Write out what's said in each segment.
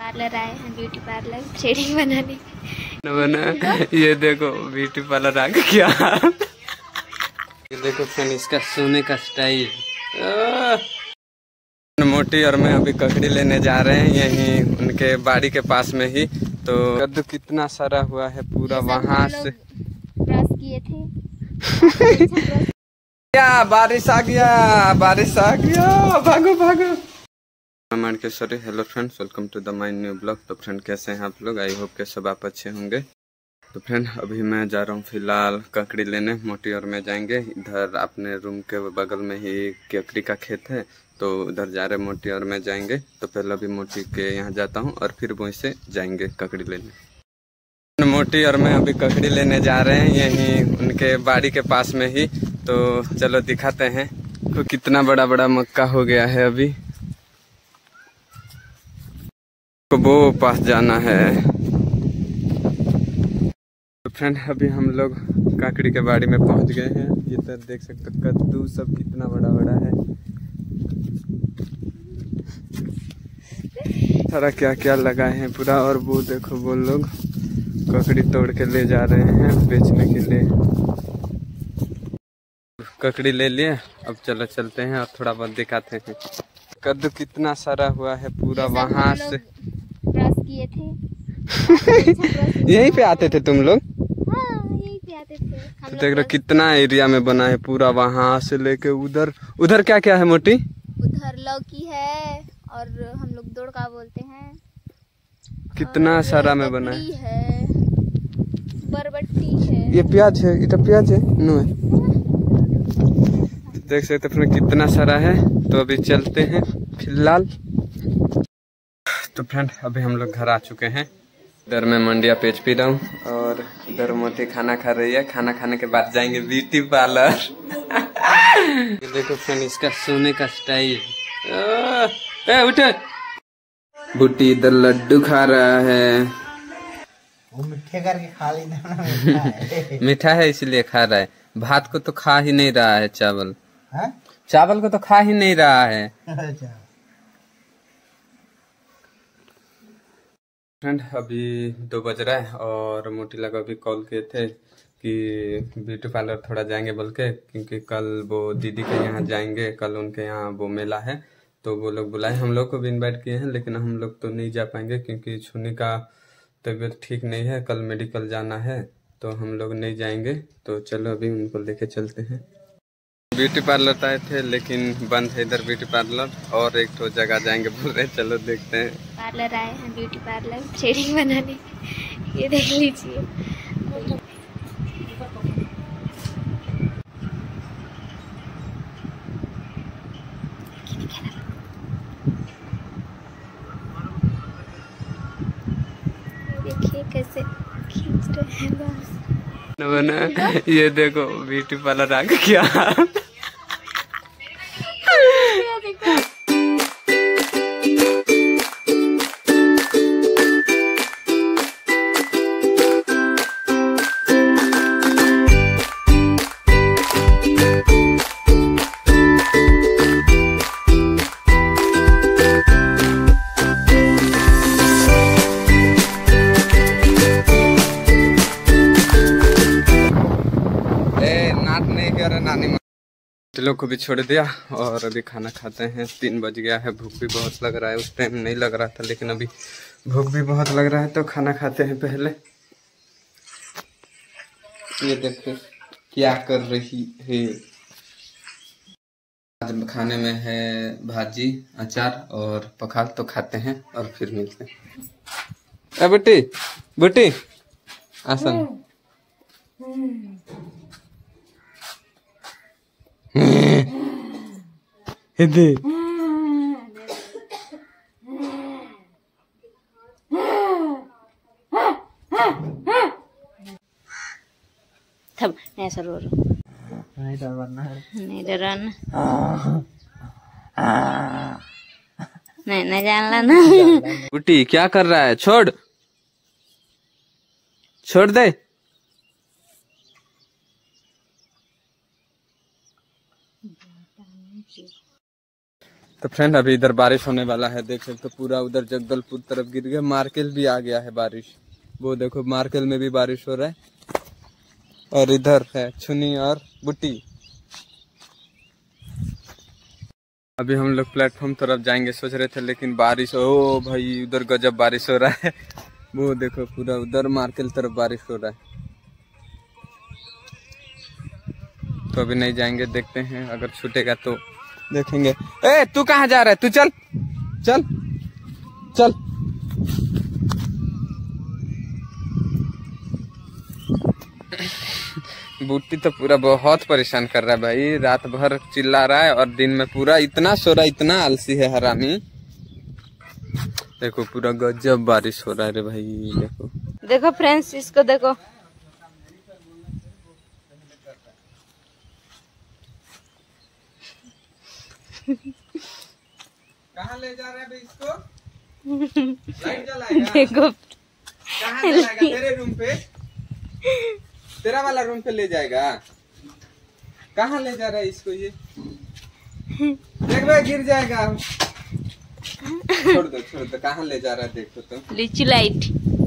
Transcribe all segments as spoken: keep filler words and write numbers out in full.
Parlour आए हैं, beauty parlour threading बनाने बना। ये देखो ब्यूटी पार्लर आ गया। ये देखो फ्रेंड इसका सोने का स्टाइल। मोटी और मैं अभी ककड़ी लेने जा रहे हैं यहीं उनके बाड़ी के पास में ही। तो कद्दू कितना सारा हुआ है पूरा वहां से क्रॉस किए थे। क्या बारिश आ गया, बारिश आ गया, भागो भागो। Sorry hello friends, welcome to the my new blog. तो फ्रेंड कैसे हैं आप लोग? आई होप के सब आप अच्छे होंगे। तो फ्रेंड अभी मैं जा रहा हूँ फिलहाल ककड़ी लेने। मोटी और मैं जाएंगे इधर अपने रूम के बगल में ही ककड़ी का खेत है, तो उधर जा रहे मोटी और मैं जाएंगे। तो पहले अभी मोटी के यहाँ जाता हूँ और फिर वहीं से जाएंगे ककड़ी लेने। मोटी और मैं अभी ककड़ी लेने जा रहे हैं यहीं उनके बाड़ी के पास में ही। तो चलो दिखाते हैं तो कितना बड़ा बड़ा मक्का हो गया है। अभी तो वो पास जाना है। तो फ्रेंड अभी हम लोग काकड़ी के बाड़ी में पहुंच गए हैं। इधर देख सकते हो कद्दू सब कितना बड़ा बड़ा है, सारा क्या क्या लगाए हैं पूरा। और वो देखो वो लोग ककड़ी तोड़ के ले जा रहे हैं बेचने के लिए। ककड़ी ले लिए, अब चलो चलते हैं और थोड़ा बहुत दिखाते हैं। कद्दू कितना सारा हुआ है पूरा वहां से क्रॉस किए थे। यहीं पे आते थे तुम लोग? हाँ, यहीं पे आते थे हम। देख रहे कितना एरिया में बना है पूरा, वहां से लेके उधर। उधर क्या क्या है मोटी? उधर लौकी है और हम लोग दौड़ का बोलते हैं। कितना सारा में बना है, है बरबट्टी है। ये प्याज है, इधर प्याज है नो है। देख सकते फिर कितना सारा है। तो अभी चलते हैं फिलहाल। तो फ्रेंड अभी हम लोग घर आ चुके हैं। इधर मैं मंडिया पेज पी रहा हूँ और इधर मोटी खाना खा रही है। खाना खाने के बाद जाएंगे ब्यूटी पार्लर। देखो फ्रेंड इसका सोने का स्टाइल। ए उठे, बुट्टी इधर लड्डू खा रहा है। वो मीठे करके खा लेना। मीठा है इसलिए खा रहा है। भात को तो खा ही नहीं रहा है, चावल है? चावल को तो खा ही नहीं रहा है। फ्रेंड अभी दो बज रहा है और मोटी लगा अभी कॉल किए थे कि ब्यूटी पार्लर थोड़ा जाएंगे बोल के, क्योंकि कल वो दीदी के यहाँ जाएंगे। कल उनके यहाँ वो मेला है, तो वो लोग बुलाए। हम लोग को भी इनवाइट किए हैं, लेकिन हम लोग तो नहीं जा पाएंगे क्योंकि छुनी का तबीयत ठीक नहीं है। कल मेडिकल जाना है, तो हम लोग नहीं जाएंगे। तो चलो अभी उनको लेके चलते हैं। ब्यूटी पार्लर आए थे लेकिन बंद है इधर ब्यूटी पार्लर, और एक तो जगह जाएंगे बोल रहे। चलो देखते हैं। पार्लर आए हैं, ब्यूटी पार्लर थ्रेडिंग बनाने। ये देख लीजिए। देखिए कैसे खींच रहे हैं बस। बना। ये देखो ब्यूटी पार्लर आ गया। लोग को भी छोड़ दिया और अभी खाना खाते हैं। तीन बज गया है, भूख भी बहुत लग रहा है। उस टाइम नहीं लग रहा था लेकिन अभी भूख भी बहुत लग रहा है, तो खाना खाते हैं पहले। ये देखो क्या कर रही है। आज खाने में है भाजी, अचार और पखाल। तो खाते हैं और फिर मिलते हैं। ए बुट्टी, बुट्टी आसन। इधर थम ऐसा रो रो नहीं डरना है, नहीं डराना, नहीं नहीं जानला ना। बुट्टी क्या कर रहा है? छोड़ छोड़ दे। तो फ्रेंड अभी इधर बारिश होने वाला है, देख सकते तो पूरा उधर जगदलपुर तरफ गिर गया, मार्केल भी आ गया है बारिश। वो देखो मार्केल में भी बारिश हो रहा है, और इधर है छुनी और बुट्टी। अभी हम लोग प्लेटफॉर्म तरफ जाएंगे सोच रहे थे, लेकिन बारिश, ओ भाई उधर गजब बारिश हो रहा है। वो देखो पूरा उधर मार्केल तरफ बारिश हो रहा है, तो अभी नहीं जाएंगे, देखते हैं अगर छूटेगा तो देखेंगे। ए तू कहाँ जा रहा है, तू चल चल चल। बूटी तो पूरा बहुत परेशान कर रहा है भाई, रात भर चिल्ला रहा है और दिन में पूरा इतना सो रहा, इतना आलसी है हरामी। देखो पूरा गजब बारिश हो रहा है रे भाई। देखो देखो फ्रेंड्स, इसको देखो। कहाँ ले जा रहे हैं इसको? लाइट जलाएगा? देखो कहाँ जलाएगा? तेरे रूम पे, तेरा वाला रूम पे ले जाएगा। कहाँ ले जा रहा है इसको ये? देख भाई गिर जाएगा। छोड़ दो छोड़ दो, कहाँ ले जा रहा है देखो तो। लीची लाइट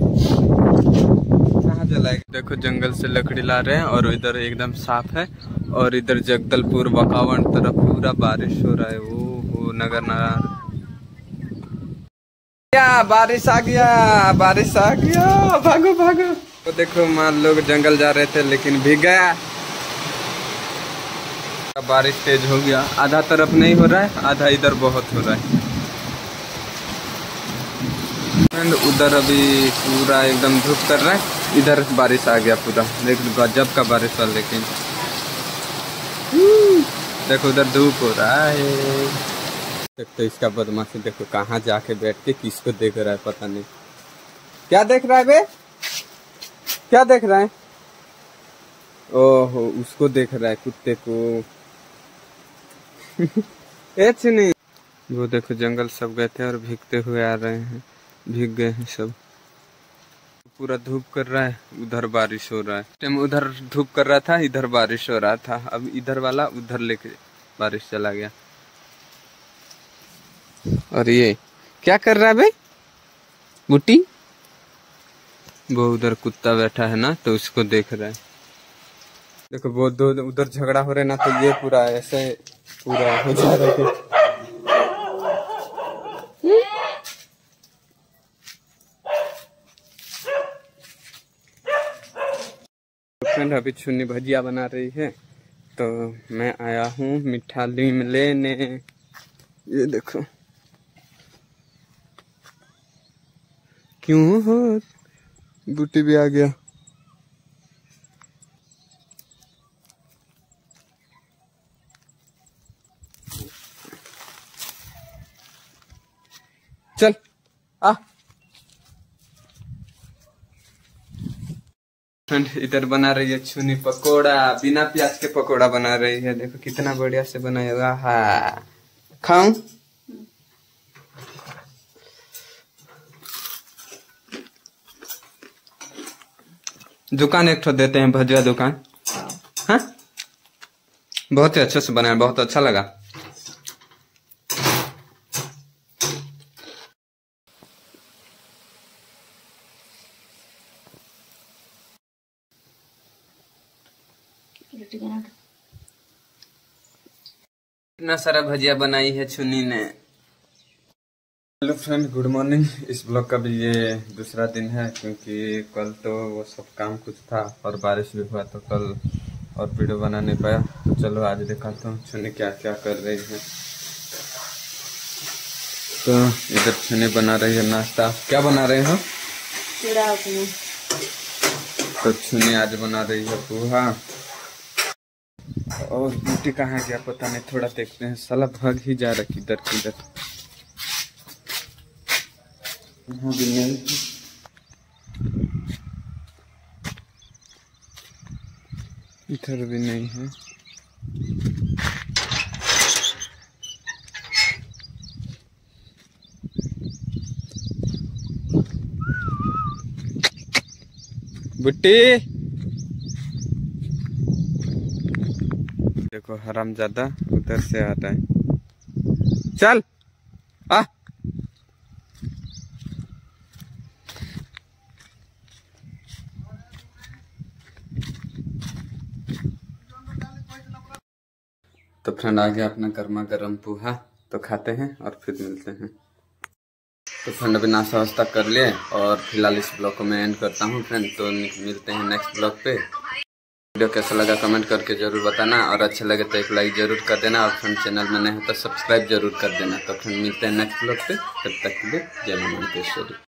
कहाँ जलाएगा? देखो जंगल से लकड़ी ला रहे हैं और इधर एकदम साफ है, और इधर जगदलपुर बकावन तरफ पूरा बारिश हो रहा है। वो हो नगर नार क्या बारिश आ गया, बारिश आ गया, भागो भागो। तो देखो मान लोग जंगल जा रहे थे लेकिन भीग गया। बारिश तेज हो गया, आधा तरफ नहीं हो रहा है, आधा इधर बहुत हो रहा है। एंड उधर अभी पूरा एकदम धूप कर रहा है, इधर बारिश आ गया पूरा। देख गजब का बारिश हुआ, लेकिन देखो उधर धूप हो रहा है। देखते इसका बदमाशी देखो, कहाँ जाके बैठ के किसको देख रहा है पता नहीं। क्या देख रहा है बे, क्या देख रहा है? ओहो उसको देख रहा है, कुत्ते को। एच नहीं। वो देखो जंगल सब गए थे और भीगते हुए आ रहे हैं, भीग गए हैं सब। पूरा धूप कर रहा है, उधर बारिश हो रहा है। टाइम उधर धूप कर रहा था, इधर बारिश हो रहा था। अब इधर वाला उधर लेके बारिश चला गया। और ये क्या कर रहा है भाई बुट्टी? वो उधर कुत्ता बैठा है ना, तो उसको देख रहा है। देखो वो दो उधर झगड़ा हो रहा है ना, तो ये पूरा ऐसे पूरा हो जा रहा है। फ्रेंड अभी छुन्नी भजिया बना रही है, तो मैं आया हूँ मीठा लीम लेने। ये देखो क्यों हो, बूटी भी आ गया। चल आ। फ्रेंड इधर बना रही है छुनी पकोड़ा, बिना प्याज के पकोड़ा बना रही है। देखो कितना बढ़िया से बनाया हुआ है। खाऊं? दुकान एक ठो देते हैं, भजिया दुकान। हाँ बहुत ही अच्छे से बनाया, बहुत अच्छा लगा। इतना सारा भजिया बनाई है छुनी ने। Hello friend, good morning. इस ब्लॉग का भी ये दूसरा दिन है, क्योंकि कल तो वो सब काम कुछ था और बारिश भी हुआ, तो कल और वीडियो बना नहीं पाया। तो चलो आज दिखाता हूँ छुनी क्या क्या कर रही है। तो इधर छुनी बना रही है नाश्ता। क्या बना रहे हो? चूड़ा उपमा। तो छुनी आज बना रही है पोहा। और बूटी कहाँ गया पता नहीं, थोड़ा देखते हैं। साला भाग ही जा रहा किधर किधर। यहाँ भी नहीं, इधर भी नहीं है। बुट्टी देखो हरामजादा उधर से आ रहा है। चल तो फ्रेंड आ गया अपना गर्मा गर्म पोहा, तो खाते हैं और फिर मिलते हैं। तो फ्रेंड अभी नाश्ता वास्ता कर लिए और फिलहाल इस ब्लॉग को मैं एंड करता हूँ फ्रेंड। तो मिलते हैं नेक्स्ट ब्लॉग पे। वीडियो कैसा लगा कमेंट करके जरूर बताना, और अच्छा लगे तो एक लाइक जरूर कर देना, और फ्रेंड चैनल में नए हो तो सब्सक्राइब जरूर कर देना। तो फ्रेंड मिलते हैं नेक्स्ट ब्लॉग पे, तब तक के लिए जय मां मंकेश्वरी।